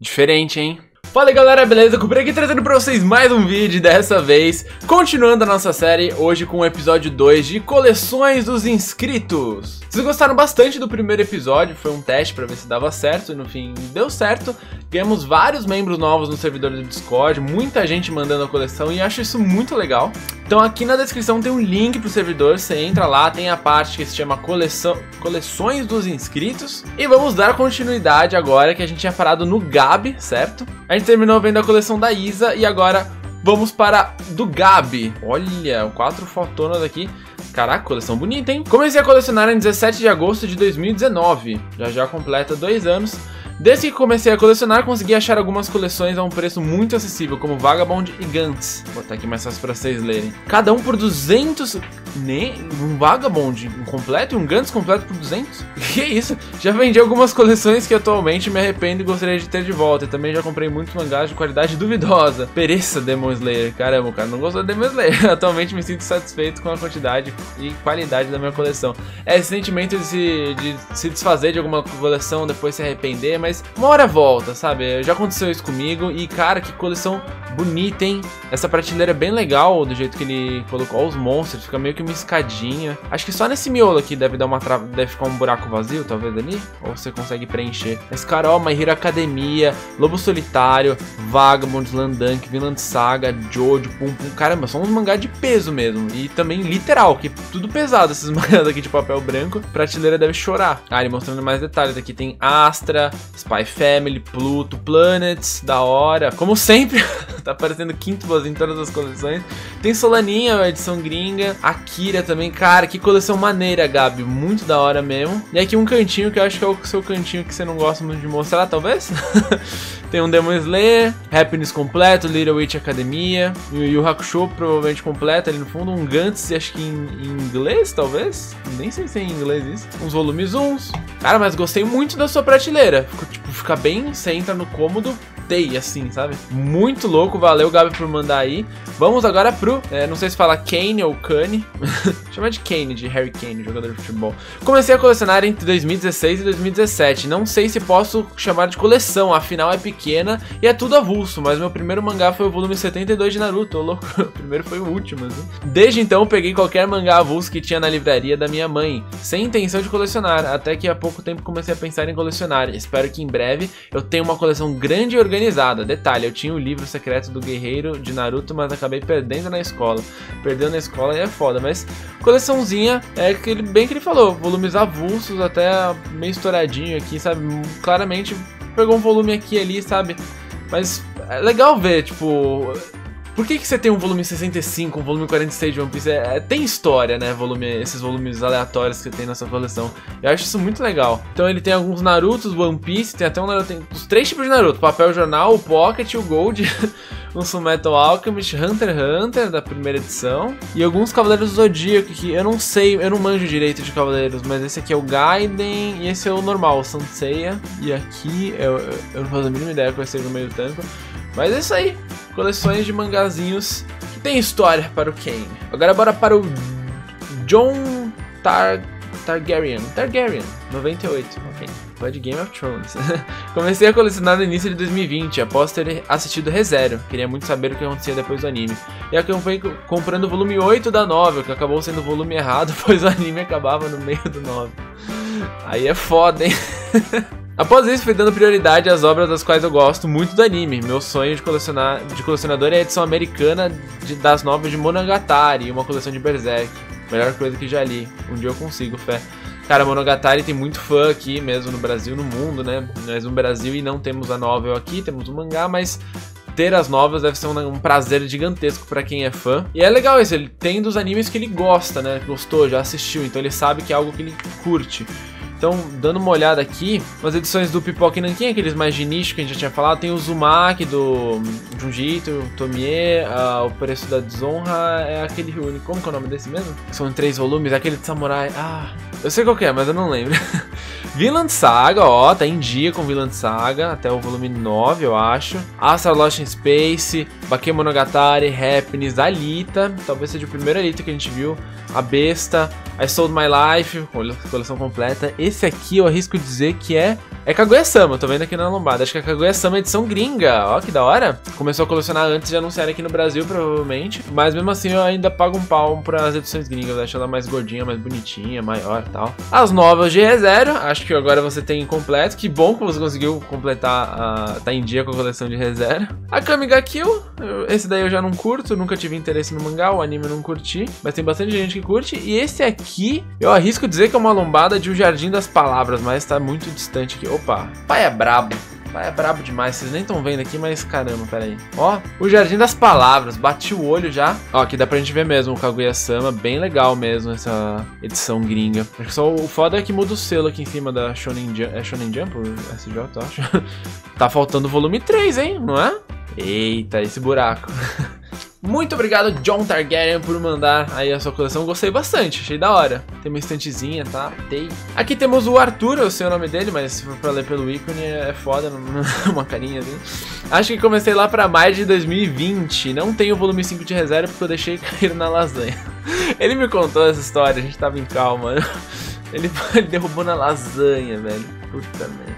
Diferente, hein? Fala aí galera, beleza? Comprei aqui trazendo pra vocês mais um vídeo, dessa vez continuando a nossa série, hoje com o episódio 2 de coleções dos inscritos. Vocês gostaram bastante do primeiro episódio, foi um teste pra ver se dava certo e no fim deu certo. Ganhamos vários membros novos no servidor do Discord, muita gente mandando a coleção e acho isso muito legal. Então aqui na descrição tem um link pro servidor, você entra lá, tem a parte que se chama Coleções dos Inscritos. E vamos dar continuidade agora que a gente tinha parado no Gabi, certo? A gente terminou vendo a coleção da Isa e agora vamos para do Gabi. Olha, 4 fotonas aqui. Caraca, coleção bonita, hein? Comecei a colecionar em 17 de agosto de 2019. Já completa 2 anos. Desde que comecei a colecionar, consegui achar algumas coleções a um preço muito acessível, como Vagabond e Gantz. Vou botar aqui mais fácil pra vocês lerem. Cada um por 200... Um Vagabond completo e um Gantz completo por 200? Que isso? Já vendi algumas coleções que atualmente me arrependo e gostaria de ter de volta. E também já comprei muitos mangás de qualidade duvidosa. Pereça Demon Slayer. Caramba, o cara não gostou de Demon Slayer. Atualmente me sinto satisfeito com a quantidade e qualidade da minha coleção. É esse sentimento de se desfazer de alguma coleção, depois se arrepender, mas uma hora volta, sabe? Já aconteceu isso comigo e, cara, que coleção bonita, hein? Essa prateleira é bem legal, do jeito que ele colocou. Ó, os monstros, fica meio que uma escadinha. Acho que só nesse miolo aqui deve dar uma deve ficar um buraco vazio, talvez ali. Ou você consegue preencher. Esse cara, ó, My Hero Academia, Lobo Solitário, Vagabond, Slandunk, Vinland Saga, Jojo, Pum Pum. Caramba, são uns mangás de peso mesmo. E também literal, que tudo pesado esses mangás aqui de papel branco. Prateleira deve chorar. Ah, ele mostrando mais detalhes. Aqui tem Astra, Spy Family, Pluto, Planets, da hora. Como sempre, tá aparecendo quíntuplas em todas as coleções. Tem Solaninha, a edição gringa. Akira também, cara, que coleção maneira, Gabi. Muito da hora mesmo. E aqui um cantinho que eu acho que é o seu cantinho que você não gosta muito de mostrar, talvez. Tem um Demon Slayer, Happiness completo, Little Witch Academia, e o Yu Hakusho provavelmente completo ali no fundo, um Gantz, acho que em inglês, talvez? Nem sei se é em inglês isso. Uns volumes 1. Cara, mas gostei muito da sua prateleira. Fica bem, você entra no cômodo, assim, sabe? Muito louco, valeu, Gabi, por mandar aí. Vamos agora pro, não sei se fala Kane ou Kane. Chama de Kane, de Harry Kane, jogador de futebol. Comecei a colecionar entre 2016 e 2017. Não sei se posso chamar de coleção, afinal é pequena e é tudo avulso, mas meu primeiro mangá foi o volume 72 de Naruto, ô louco. O primeiro foi o último, assim. Desde então peguei qualquer mangá avulso que tinha na livraria da minha mãe, sem intenção de colecionar, até que há pouco tempo comecei a pensar em colecionar. Espero que em breve eu tenha uma coleção grande e organizada. Detalhe, eu tinha o livro secreto do guerreiro de Naruto, mas acabei perdendo na escola. Perdendo na escola é foda, mas coleçãozinha é bem que ele falou, volumes avulsos, até meio estouradinho aqui, sabe? Claramente pegou um volume aqui e ali, sabe? Mas é legal ver, tipo... Por que você tem um volume 65, um volume 46 de One Piece? Tem história, né? Esses volumes aleatórios que você tem nessa coleção. Eu acho isso muito legal. Então ele tem alguns Narutos, One Piece, tem até um Naruto, tem os 3 tipos de Naruto. Papel Jornal, o Pocket e o Gold. Um Fullmetal Alchemist, Hunter x Hunter, da primeira edição. E alguns Cavaleiros do Zodíaco, que eu não sei, eu não manjo direito de Cavaleiros, mas esse aqui é o Gaiden e esse é o normal, o Sanseiya. E aqui, eu não faço a mínima ideia qual seja no meio do tempo. Mas é isso aí, coleções de mangazinhos que tem história para o Kane. Agora bora para o John Targaryen, 98, ok. Foi de Game of Thrones. Comecei a colecionar no início de 2020, após ter assistido ReZero. Queria muito saber o que acontecia depois do anime. E aqui eu fui comprando o volume 8 da novel, que acabou sendo o volume errado, pois o anime acabava no meio do novel. Aí é foda, hein? Após isso, fui dando prioridade às obras das quais eu gosto muito do anime. Meu sonho de colecionador é a edição americana das novels de Monogatari e uma coleção de Berserk. Melhor coisa que já li. Um dia eu consigo, fé. Cara, Monogatari tem muito fã aqui mesmo no Brasil, no mundo, né? Nós no Brasil e não temos a novel aqui, temos o mangá, mas ter as novas deve ser um prazer gigantesco pra quem é fã. E é legal isso, ele tem dos animes que ele gosta, né? Gostou, já assistiu, então ele sabe que é algo que ele curte. Então, dando uma olhada aqui, umas edições do Pipoca e Nanquim, aqueles mais de nicho que a gente já tinha falado. Tem o Uzumaki do Junji Ito, o Tomie, o Preço da Desonra, é aquele único. Como que é o nome desse mesmo? São em 3 volumes, aquele de samurai. Eu sei qual que é, mas eu não lembro. Vinland Saga, ó, tá em dia com Vinland Saga, até o volume 9, eu acho. Astra Lost in Space, Bakemonogatari, Happiness, Alita, talvez seja o primeiro Alita que a gente viu. A Besta, I Sold My Life, coleção completa. Esse aqui eu arrisco dizer que é É Kaguya-sama, tô vendo aqui na lombada. Acho que é Kaguya-sama edição gringa. Ó, que da hora. Começou a colecionar antes de anunciar aqui no Brasil, provavelmente. Mas mesmo assim eu ainda pago um pau pras edições gringas. Eu acho ela mais gordinha, mais bonitinha, maior e tal. As novas de ReZero, acho que agora você tem completo. Que bom que você conseguiu completar, tá em dia com a coleção de ReZero. A Kami ga Kill, esse daí eu já não curto, nunca tive interesse no mangá, o anime eu não curti. Mas tem bastante gente que curte. E esse aqui, eu arrisco dizer que é uma lombada de O Jardim das Palavras, mas tá muito distante aqui. Opa, pai é brabo. Pai é brabo demais, vocês nem estão vendo aqui, mas caramba, pera aí. Ó, O Jardim das Palavras, bati o olho já. Ó, aqui dá pra gente ver mesmo o Kaguya-sama, bem legal mesmo essa edição gringa. Acho que só o foda é que muda o selo aqui em cima da Shonen Jump. É Shonen Jump? SJ, eu acho. Tá faltando o volume 3, hein, não é? Eita, esse buraco. Muito obrigado, John Targaryen, por mandar aí a sua coleção. Gostei bastante, achei da hora. Tem uma estantezinha, tá? Aqui temos o Arthur, eu sei o nome dele, mas se for pra ler pelo ícone é foda, uma carinha assim. Acho que comecei lá pra maio de 2020. Não tenho o volume 5 de ReZero porque eu deixei cair na lasanha. Ele me contou essa história, a gente tava em calma. Ele derrubou na lasanha, velho. Puta merda.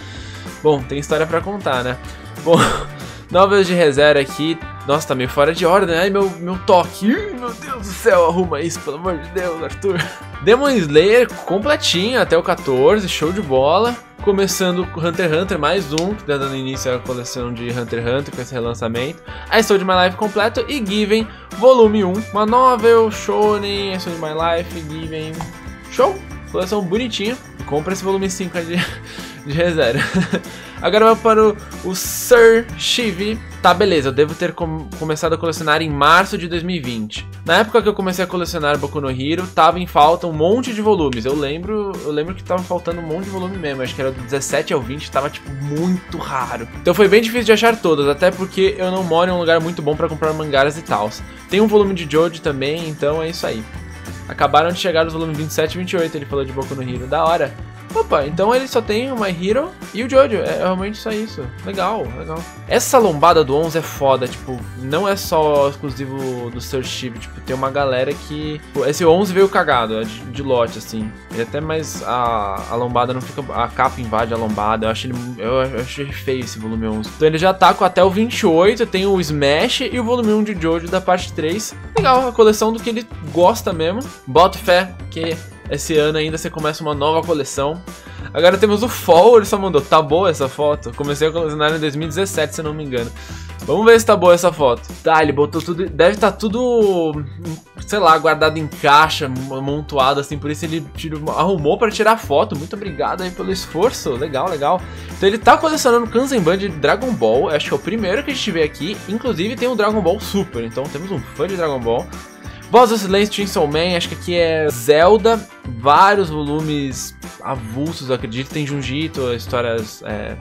Bom, tem história pra contar, né? Bom, novas de ReZero aqui. Nossa, tá meio fora de ordem, né? Meu toque. Meu Deus do céu, arruma isso, pelo amor de Deus, Arthur. Demon Slayer completinho até o 14, show de bola. Começando com Hunter x Hunter, mais um, que tá dando início à coleção de Hunter x Hunter com esse relançamento. A Story of My Life completo e Given, volume 1. Uma novel, shonen, A Story of My Life, Given. Show! Coleção bonitinha. Compra esse volume 5 aí de ReZero. Agora vamos para o Sir Shivi. Tá, beleza, eu devo ter começado a colecionar em março de 2020. Na época que eu comecei a colecionar Boku no Hero, tava em falta um monte de volumes. Eu lembro que tava faltando um monte de volume mesmo. Acho que era do 17 ao 20, tava tipo muito raro. Então foi bem difícil de achar todas, até porque eu não moro em um lugar muito bom pra comprar mangás e tal. Tem um volume de Jojo também, então é isso aí. Acabaram de chegar os volumes 27 e 28, ele falou de Boku no Hero, da hora. Opa, então ele só tem o My Hero e o Jojo, é realmente só isso. Legal, legal. Essa lombada do 11 é foda, tipo, não é só exclusivo do Sir Shiv, tipo, tem uma galera que... Esse 11 veio cagado, é de lote, assim. Ele até mais... A lombada não fica... A capa invade a lombada, eu achei feio esse volume 11. Então ele já tá com até o 28, tem o Smash e o volume 1 de Jojo da parte 3. Legal, a coleção do que ele gosta mesmo. Boto fé que... Esse ano ainda você começa uma nova coleção. Agora temos o Fall, ele só mandou, tá boa essa foto? Comecei a colecionar em 2017, se eu não me engano. Vamos ver se tá boa essa foto. Tá, ele botou tudo, deve estar tudo, sei lá, guardado em caixa, amontoado assim, por isso ele arrumou pra tirar foto. Muito obrigado aí pelo esforço, legal, legal. Então ele tá colecionando Kanzenban de Dragon Ball, acho que é o primeiro que a gente vê aqui. Inclusive tem o Dragon Ball Super, então temos um fã de Dragon Ball. Voz do Silêncio, Chainsaw Man, acho que aqui é Zelda, vários volumes avulsos, eu acredito, tem Junjito, histórias,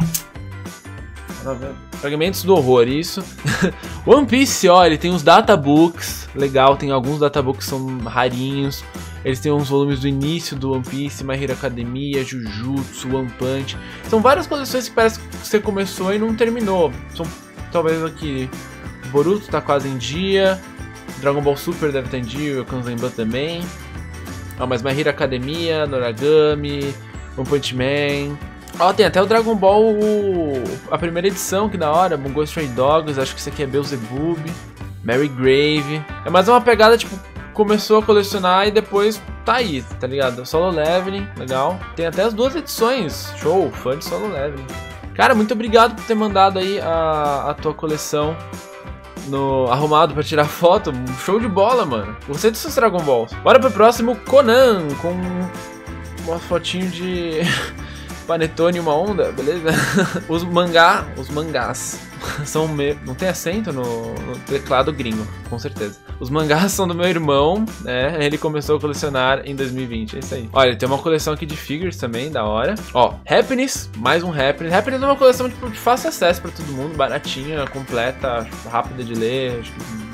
fragmentos do horror, isso. One Piece, ó, ele tem uns databooks, legal, tem alguns databooks que são rarinhos, eles têm uns volumes do início do One Piece, My Hero Academia, Jujutsu, One Punch, são várias coleções que parece que você começou e não terminou, são talvez aqui, Boruto tá quase em dia, Dragon Ball Super deve ter em dia, o Kanzenban também. Ó, mas My Hero Academia, Noragami, One Punch Man. Ó, tem até o Dragon Ball, a primeira edição, que da hora. Bungo Stray Dogs, acho que isso aqui é Beelzebub. Mary Grave. É mais uma pegada, tipo, começou a colecionar e depois tá aí, tá ligado? Solo Leveling, legal. Tem até as duas edições. Show, fã de Solo Leveling. Cara, muito obrigado por ter mandado aí a tua coleção arrumado pra tirar foto. Show de bola, mano. Gostei dos seus Dragon Balls. Bora pro próximo, Conan, com uma fotinho de panetone e uma onda, beleza? Os mangás são não tem acento no teclado gringo, com certeza. Os mangás são do meu irmão, né? Ele começou a colecionar em 2020, é isso aí. Olha, tem uma coleção aqui de figures também, da hora. Ó, Happiness, mais um Happiness. Happiness é uma coleção tipo, de fácil acesso pra todo mundo, baratinha, completa, rápida de ler, acho que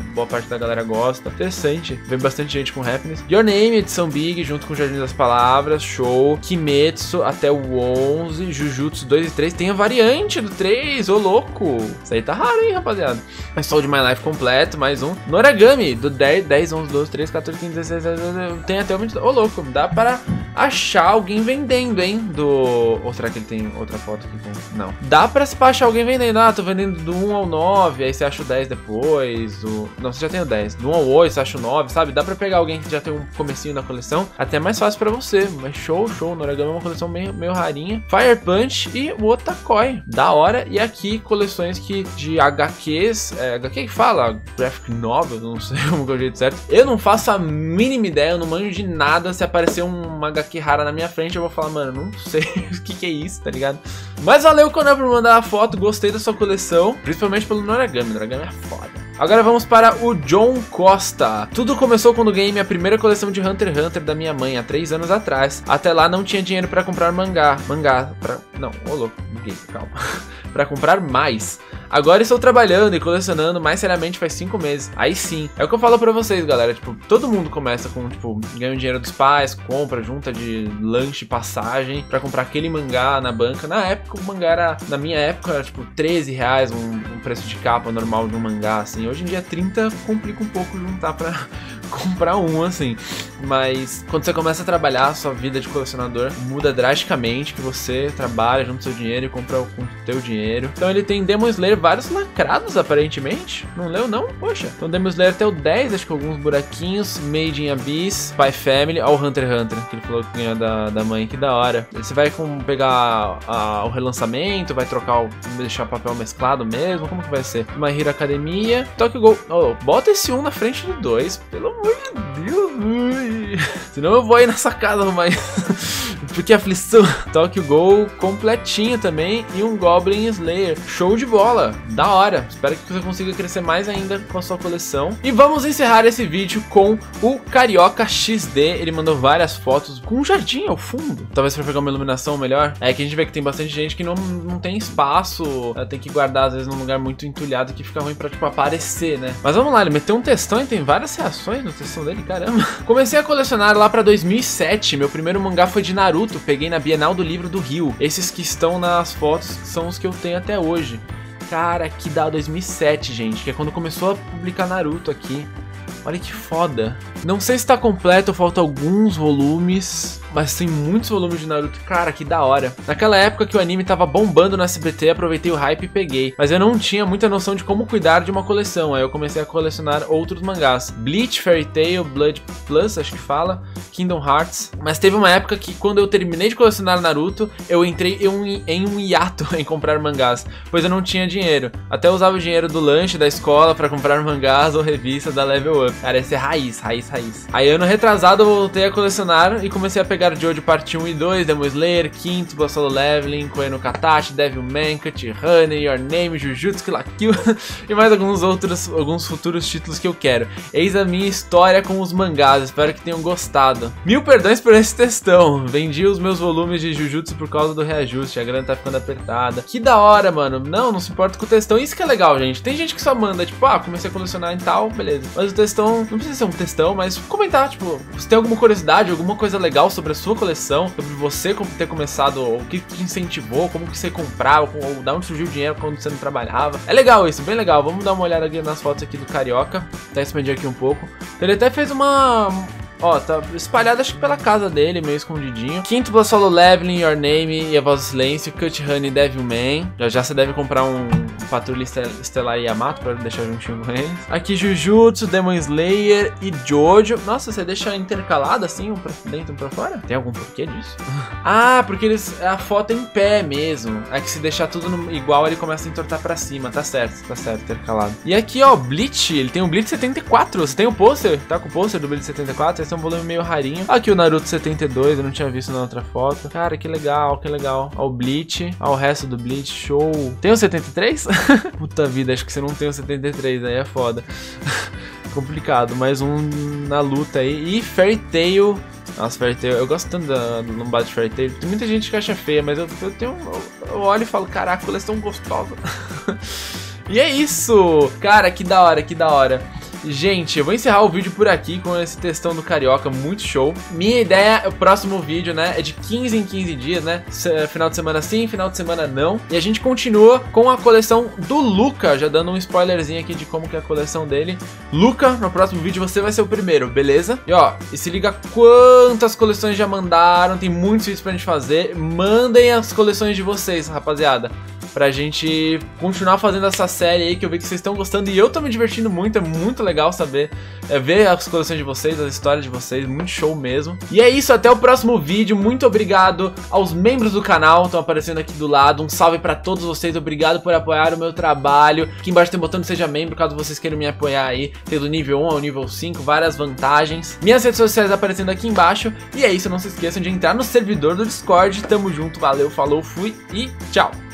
boa parte da galera gosta. Interessante, vem bastante gente com Happiness. Your Name, edição Big, junto com o Jardim das Palavras, show. Kimetsu até o 11, Jujutsu 2 e 3, tem a variante do 3, ô louco. Isso aí tá raro, hein, rapaziada. É Soul de My Life completo, mais um. Noragami, do 10, 11, 12, 13, 14, 15, 16, 17, tem até o 22. Ô louco, dá para achar alguém vendendo, hein, do... Ou será que ele tem outra foto aqui com... Não. Dá pra se achar alguém vendendo. Ah, tô vendendo do 1 ao 9, aí você acha o 10 depois, o... Não, você já tem o 10. Do 1 ao 8, você acha o 9, sabe? Dá pra pegar alguém que já tem um comecinho da coleção, até mais fácil pra você. Mas show, show. Noragami é uma coleção meio rarinha. Fire Punch e o Otakoi. Da hora. E aqui, coleções que de HQs... HQ que fala? Graphic Novel, não sei como que é o jeito certo. Eu não faço a mínima ideia, eu não manjo de nada. Se aparecer uma HQ rara na minha frente, eu vou falar, mano, não sei o que é isso, tá ligado? Mas valeu, Conan, por mandar a foto. Gostei da sua coleção, principalmente pelo Noragami. Noragami é foda. Agora vamos para o John Costa. Tudo começou quando ganhei minha primeira coleção de Hunter x Hunter da minha mãe, há 3 anos atrás. Até lá não tinha dinheiro pra comprar mangá. Não, ô louco, buguei, calma. Pra comprar mais. Agora estou trabalhando e colecionando mais seriamente faz 5 meses. Aí sim. É o que eu falo pra vocês, galera. Tipo, todo mundo começa com, tipo, ganha o dinheiro dos pais, compra, junta de lanche, passagem, pra comprar aquele mangá na banca. Na época, o mangá era, na minha época, era tipo R$13 um preço de capa normal de um mangá, assim. Hoje em dia 30 complica um pouco juntar pra comprar um, assim. Mas quando você começa a trabalhar, a sua vida de colecionador muda drasticamente, que você trabalha, junta seu dinheiro e compra com o teu dinheiro. Então ele tem Demon Slayer vários lacrados, aparentemente. Não leu, não? Poxa. Então Demon Slayer até o 10, acho que alguns buraquinhos. Made in Abyss, Spy Family, ó o Hunter x Hunter, que ele falou que ganhou da mãe, que da hora. Você vai pegar o relançamento, vai trocar deixar o papel mesclado mesmo, como que vai ser? My Hero Academia, Tokyo Ghoul. Oh, bota esse 1 na frente do 2, pelo amor de Deus. Senão eu vou aí nessa casa, mas... Porque aflição. Tokyo Ghoul completinho também e um Goblin Slayer. Show de bola, da hora. Espero que você consiga crescer mais ainda com a sua coleção. E vamos encerrar esse vídeo com o Carioca XD. Ele mandou várias fotos com um jardim ao fundo. Talvez para pegar uma iluminação melhor. É que a gente vê que tem bastante gente que não tem espaço. Tem que guardar às vezes num lugar muito entulhado que fica ruim pra, tipo, aparecer, né? Mas vamos lá, ele meteu um textão e tem várias reações no textão dele, caramba. Comecei a colecionar lá pra 2007. Meu primeiro mangá foi de Naruto. Peguei na Bienal do Livro do Rio. Esses que estão nas fotos são os que eu tenho até hoje. Cara, que dá 2007, gente. Que é quando começou a publicar Naruto aqui. Olha que foda. Não sei se tá completo, faltam alguns volumes, mas tem muitos volumes de Naruto. Cara, que da hora. Naquela época que o anime tava bombando no SBT, aproveitei o hype e peguei. Mas eu não tinha muita noção de como cuidar de uma coleção. Aí eu comecei a colecionar outros mangás. Bleach, Fairy Tail, Blood Plus, acho que fala, Kingdom Hearts. Mas teve uma época que quando eu terminei de colecionar Naruto, eu entrei em um hiato em comprar mangás, pois eu não tinha dinheiro. Até usava o dinheiro do lanche da escola pra comprar mangás ou revista da Level Up. Cara, esse é raiz. Aí ano retrasado eu voltei a colecionar e comecei a pegar Jojo Parte 1 e 2, Demon Slayer, Quinto, Blood Solo Leveling, Koe no Katachi, Devilman, Cut Honey, Your Name, Jujutsu, Kill la Kill e mais alguns futuros títulos que eu quero. Eis a minha história com os mangás, espero que tenham gostado. 1000 perdões por esse textão, vendi os meus volumes de Jujutsu por causa do reajuste, a grana tá ficando apertada. Que da hora, mano, não se importa com o textão, isso que é legal, gente. Tem gente que só manda, tipo, comecei a colecionar e tal, beleza. Mas o textão, não precisa ser um textão, mas comentar, tipo, se tem alguma curiosidade, alguma coisa legal sobre a sua coleção, sobre você ter começado, o que te incentivou, como que você comprava, ou da onde surgiu o dinheiro quando você não trabalhava. É legal isso, bem legal. Vamos dar uma olhada aqui nas fotos aqui do Carioca. Até expandir aqui um pouco. Ele até fez uma... Ó, tá espalhado acho que pela casa dele, meio escondidinho. Quinto Blood Solo Leveling, Your Name e A Voz do Silêncio, Cut Honey, Devilman. Já você deve comprar um Patrulha Estelar Yamato pra deixar juntinho com eles. Aqui Jujutsu, Demon Slayer e Jojo. Nossa, você deixa intercalado assim, um pra dentro e um pra fora? Tem algum porquê disso? Porque a foto é em pé mesmo. É que se deixar tudo igual, ele começa a entortar pra cima. Tá certo, intercalado. E aqui, ó, Bleach. Ele tem um Bleach 74. Você tem o pôster? Tá com o pôster do Bleach 74? Esse é um volume meio rarinho. Aqui o Naruto 72, eu não tinha visto na outra foto. Cara, que legal, que legal. Ó o Bleach, ó o resto do Bleach, show. Tem o 73? Puta vida, acho que você não tem o 73, aí é foda. Complicado, mais um na luta aí. E Fairy Tail. Nossa, Fairy Tail, eu gosto tanto do lombado de Fairy Tail. Tem muita gente que acha feia, mas eu olho e falo, caraca, a coleção gostosa. E é isso! Cara, que da hora, que da hora. gente, eu vou encerrar o vídeo por aqui com esse textão do Carioca, muito show. Minha ideia, o próximo vídeo, né, é de 15 em 15 dias, né? Final de semana sim, final de semana não. E a gente continua com a coleção do Luca, já dando um spoilerzinho aqui de como que é a coleção dele. Luca, no próximo vídeo você vai ser o primeiro, beleza? E ó, e se liga quantas coleções já mandaram, tem muitos vídeos pra gente fazer. Mandem as coleções de vocês, rapaziada, pra gente continuar fazendo essa série aí, que eu vi que vocês estão gostando e eu tô me divertindo muito, é muito legal saber, ver as coleções de vocês, as histórias de vocês, muito show mesmo. E é isso, até o próximo vídeo, muito obrigado aos membros do canal, estão aparecendo aqui do lado, um salve pra todos vocês, obrigado por apoiar o meu trabalho. Aqui embaixo tem um botão de seja membro, caso vocês queiram me apoiar aí, tem do nível 1 ao nível 5, várias vantagens. Minhas redes sociais aparecendo aqui embaixo, e é isso, não se esqueçam de entrar no servidor do Discord, tamo junto, valeu, falou, fui e tchau!